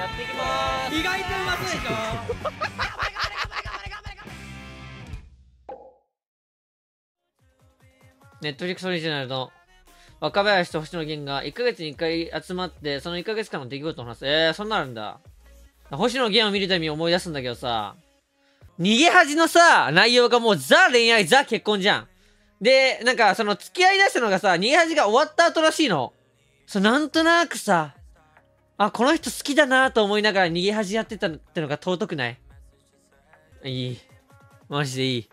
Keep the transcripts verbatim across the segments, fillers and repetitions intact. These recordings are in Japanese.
やっていきまーす。 意外とうまそうでしょ。 ネットフリックスオリジナルの若林と星野源がいっかげつにいっかい集まってそのいっかげつかんの出来事を話す。えー、そんなのあるんだ。星野源を見るたびに思い出すんだけどさ、逃げ恥のさ内容がもうザ恋愛ザ結婚じゃん。でなんかその付き合いだしたのがさ、逃げ恥が終わった後らしいの。そうなんとなくさ、あこの人好きだなと思いながら逃げ恥やってたってのが尊くない？いい、マジでいい。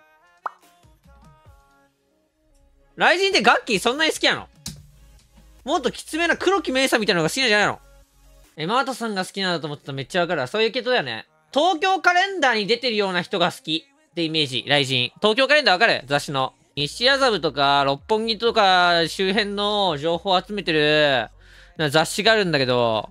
雷神ってガッキーそんなに好きなの？もっときつめな黒木メイサみたいなのが好きなんじゃないの？え、マートさんが好きなんだと思ってたらめっちゃわかるわ。そういう系統だよね。東京カレンダーに出てるような人が好きってイメージ、雷神。東京カレンダーわかる？雑誌の。西麻布とか六本木とか周辺の情報を集めてる雑誌があるんだけど、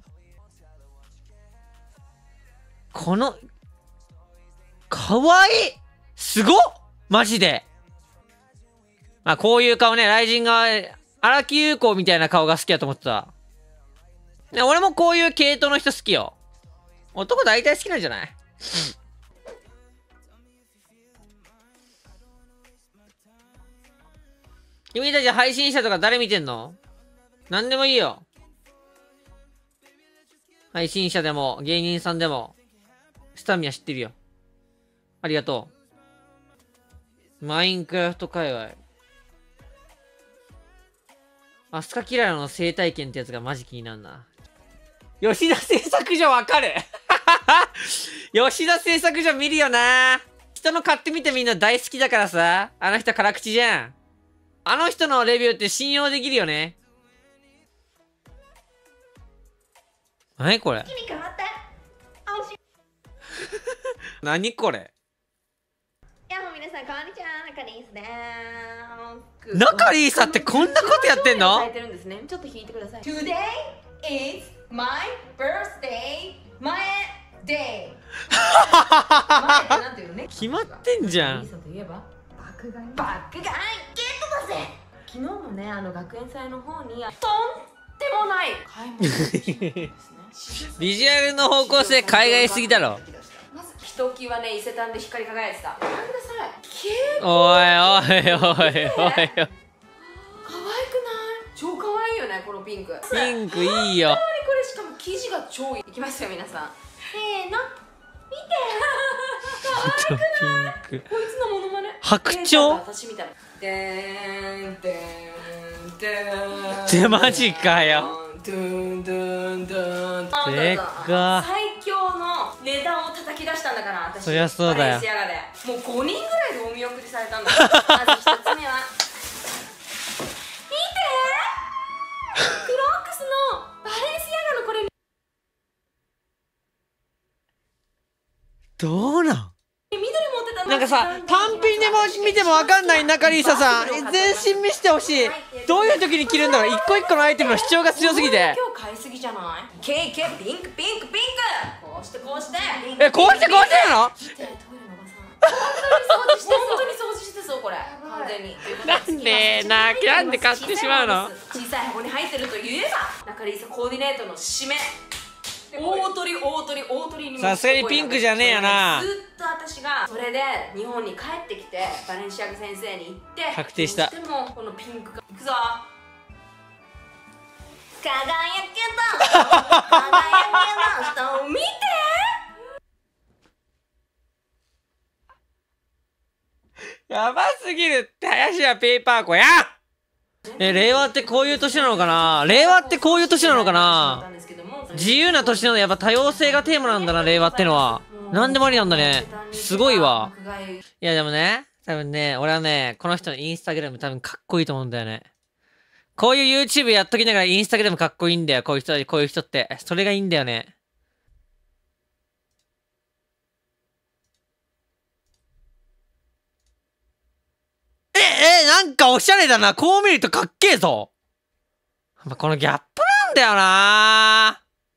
この、かわいい！すごっ！マジで。まあこういう顔ね、雷神が荒木優子みたいな顔が好きだと思ってた。ね、俺もこういう系統の人好きよ。男大体好きなんじゃない？君たち配信者とか誰見てんの？なんでもいいよ。配信者でも芸人さんでもスタミナ知ってるよ。ありがとう。マインクラフト界隈。アスカキララの生態圏ってやつがマジ気になるな。吉田製作所わかる吉田製作所見るよな。人の買ってみてみんな大好きだからさ。あの人辛口じゃん。あの人のレビューって信用できるよね。何これ何これ。 いやもう皆さんこんにちは、中里依紗です。 中里依紗ってこんなことやってんの？ ちょっと弾いてください。Today is my birthday, my day 決まってんじゃん。 依紗といえば爆買い爆買いゲットだぜ。昨日もね、あの学園祭の方にとんでもない買い物ですね。 ビジュアルの方向性海外すぎだろ。 まずひときわね、伊勢丹で光り輝いてた。ご覧ください。 おいおいおいおいおい。 可愛くない？超可愛いよね、このピンク。 ピンクいいよ。 本当にこれしかも生地が超いい。いきますよ皆さん。せーの。見て。可愛くない？こいつのモノマネ。 白鳥？ 私みたいな。でーんでーんでーん。 でマジかよ。 ドゥンドゥンドゥン。 でっか。 最強の値段を叩き出したんだから私。 そりゃそうだよ。 バレンシアガでもうごにんぐらいでお見送りされたんだ。まずひとつ目は見てクロックスのバレンシアガのこれどうなん？ 緑持ってた。 なんかさ、単品でも見てもわかんない中里依紗さん、全身見してほしい。どういう時に着るんだろう。一個一個のアイテムの主張が強すぎて。 今日買いすぎじゃない？ケーキピンクピンクピンク。こうしてこうして。 え、こうしてこうしてなの？ トイレのおばさん。本当に掃除してそう。本当に掃除してそうこれ。完全に。 なんでな、なんで買ってしまうの？ 小さい箱に入ってると言えば、中里依紗コーディネートの締め。大鳥大鳥大鳥にさすがにピンクじゃねえよな。 ずっと私がそれで日本に帰ってきてバレンシアガ先生に行って確定した。 でもこのピンクがいくぞ。輝けだ輝けだ人を見て。 やばすぎるって。林はペーパー子や。え、令和ってこういう年なのかな？令和ってこういう年なのかな？自由な年なの。やっぱ多様性がテーマなんだな、令和ってのは。なんでもありなんだね。すごいわ。いやでもね、多分ね、俺はね、この人のインスタグラム多分かっこいいと思うんだよね。こういう YouTube やっときながらインスタグラムかっこいいんだよ。こういう人、こういう人って。それがいいんだよね。え、え、なんかおしゃれだな。こう見るとかっけえぞ。このギャップなんだよな。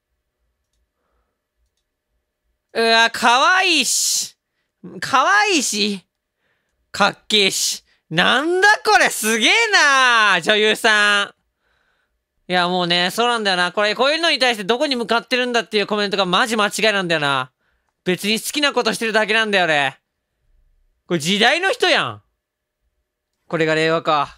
うわ、かわいいし。かわいいし。かっけえし。なんだこれ、すげえな、女優さん。 いや、もうね、そうなんだよな。これ、こういうのに対してどこに向かってるんだっていうコメントがマジ間違いなんだよな。別に好きなことしてるだけなんだよね。これ時代の人やん。これが令和か。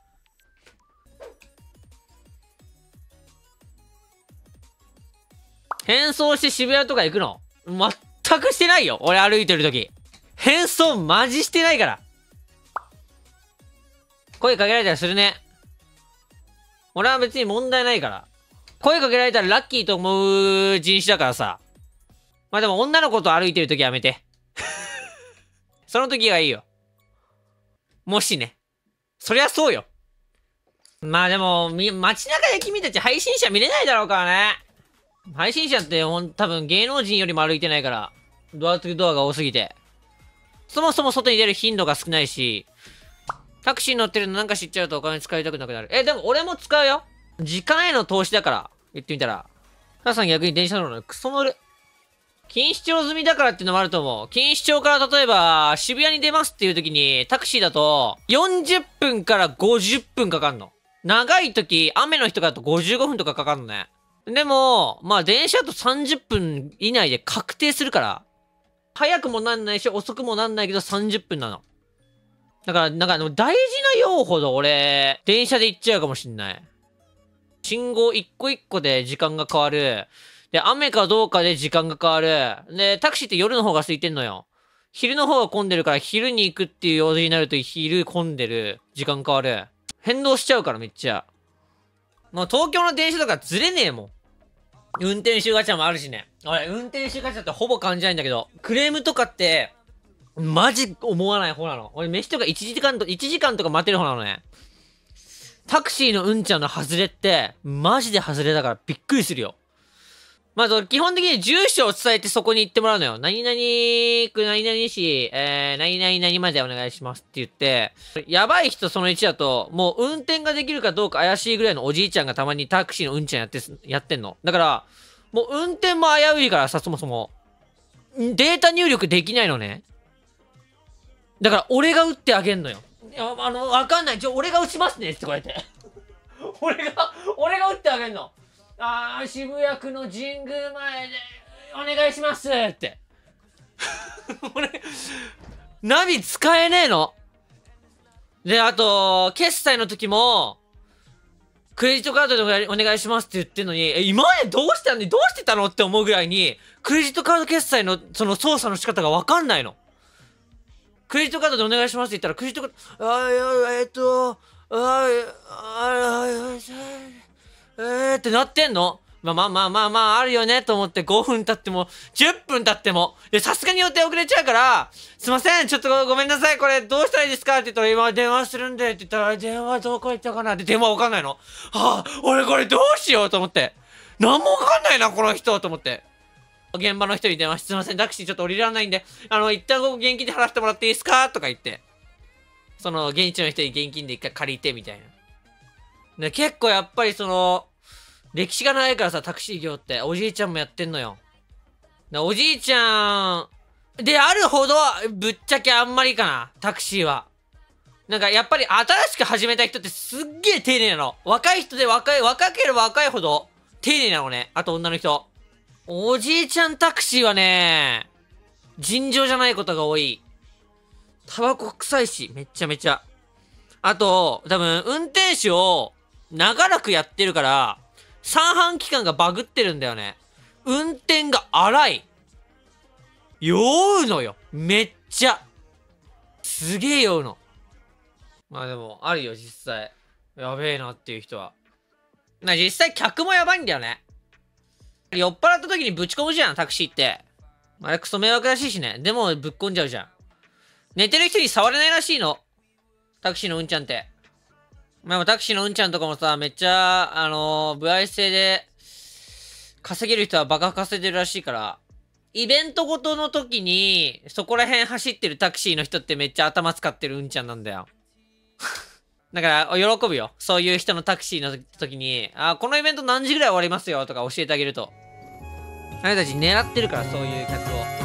変装して渋谷とか行くの全くしてないよ。俺歩いてる時。変装マジしてないから。声かけられたりするね。俺は別に問題ないから。声かけられたらラッキーと思う人種だからさ。まあでも女の子と歩いてる時やめて。その時がいいよ。もしね。そりゃそうよ。まあでも、み、街中で君たち配信者見れないだろうからね。配信者ってほん、多分芸能人よりも歩いてないから。ドアトゥドアが多すぎて。そもそも外に出る頻度が少ないし、タクシー乗ってるのなんか知っちゃうとお金使いたくなくなる。え、でも俺も使うよ。時間への投資だから。言ってみたら。母さん逆に電車乗るのクソ乗る。錦糸町済みだからっていうのもあると思う。錦糸町から例えば渋谷に出ますっていう時にタクシーだとよんじゅっぷんからごじゅっぷんかかんの。長い時、雨の日とかだとごじゅうごふんとかかかんのね。でも、まあ電車だとさんじゅっぷん以内で確定するから。早くもなんないし遅くもなんないけどさんじゅっぷんなの。だから、なんか大事な用ほど俺、電車で行っちゃうかもしんない。信号一個一個で時間が変わる。で、雨かどうかで時間が変わる。で、タクシーって夜の方が空いてんのよ。昼の方が混んでるから昼に行くっていう用事になると昼混んでる。時間変わる。変動しちゃうからめっちゃ。もう東京の電車とかずれねえもん。運転手ガチャもあるしね。俺、運転手ガチャってほぼ感じないんだけど、クレームとかって、マジ思わない方なの。俺、飯とかいちじかんと、いちじかんとか待てる方なのね。タクシーのうんちゃんの外れって、マジで外れだからびっくりするよ。まず、基本的に住所を伝えてそこに行ってもらうのよ。何々区、何々市、えー、何々何までお願いしますって言って、やばい人そのいちだと、もう運転ができるかどうか怪しいぐらいのおじいちゃんがたまにタクシーのうんちゃんやって、やってんの。だから、もう運転も危ういからさ、そもそも。データ入力できないのね。だから、俺が打ってあげんのよ。いや、あの、わかんない。ちょ、俺が打ちますねってこうやって。俺が、俺が打ってあげんの。あー、渋谷区の神宮前で、お願いしますって。俺、ナビ使えねえの。で、あと、決済の時も、クレジットカードでお願いしますって言ってんのに、え、今までどうしてたのに、どうしてたのって思うぐらいに、クレジットカード決済の、その操作の仕方がわかんないの。クレジットカードでお願いしますって言ったら、クレジットカード、あー、えっと、あー、あー、えーってなってんの。まあまあまあまあまああるよねと思ってごふん経ってもじゅっぷん経ってもでさすがに予定遅れちゃうからすいませんちょっとごめんなさいこれどうしたらいいですかって言ったら今電話するんでって言ったら電話どこ行ったかなって電話わかんないの。はあ俺これどうしようと思って何もわかんないなこの人と思って現場の人に電話してすいませんタクシーちょっと降りられないんであの一旦ここ現金で払ってもらっていいですかとか言ってその現地の人に現金で一回借りてみたいな。で結構やっぱりその歴史がないからさ、タクシー業って。おじいちゃんもやってんのよ。おじいちゃん、であるほど、ぶっちゃけあんまりかな。タクシーは。なんかやっぱり新しく始めた人ってすっげえ丁寧なの。若い人で若い、若ければ若いほど丁寧なのね。あと女の人。おじいちゃんタクシーはね、尋常じゃないことが多い。タバコ臭いし、めっちゃめちゃ。あと、多分運転手を長らくやってるから、三半規管がバグってるんだよね。運転が荒い。酔うのよ。めっちゃ。すげえ酔うの。まあでも、あるよ、実際。やべえなっていう人は。な、実際客もやばいんだよね。酔っ払った時にぶち込むじゃん、タクシーって。あれクソ迷惑らしいしね。でもぶっ込んじゃうじゃん。寝てる人に触れないらしいの。タクシーのうんちゃんって。まあタクシーのうんちゃんとかもさ、めっちゃ、あのー、歩合制で、稼げる人はバカ稼いでるらしいから、イベントごとの時に、そこら辺走ってるタクシーの人ってめっちゃ頭使ってるうんちゃんなんだよ。だから、喜ぶよ。そういう人のタクシーの時に、あ、このイベント何時ぐらい終わりますよとか教えてあげると。あれたち狙ってるから、そういう客を。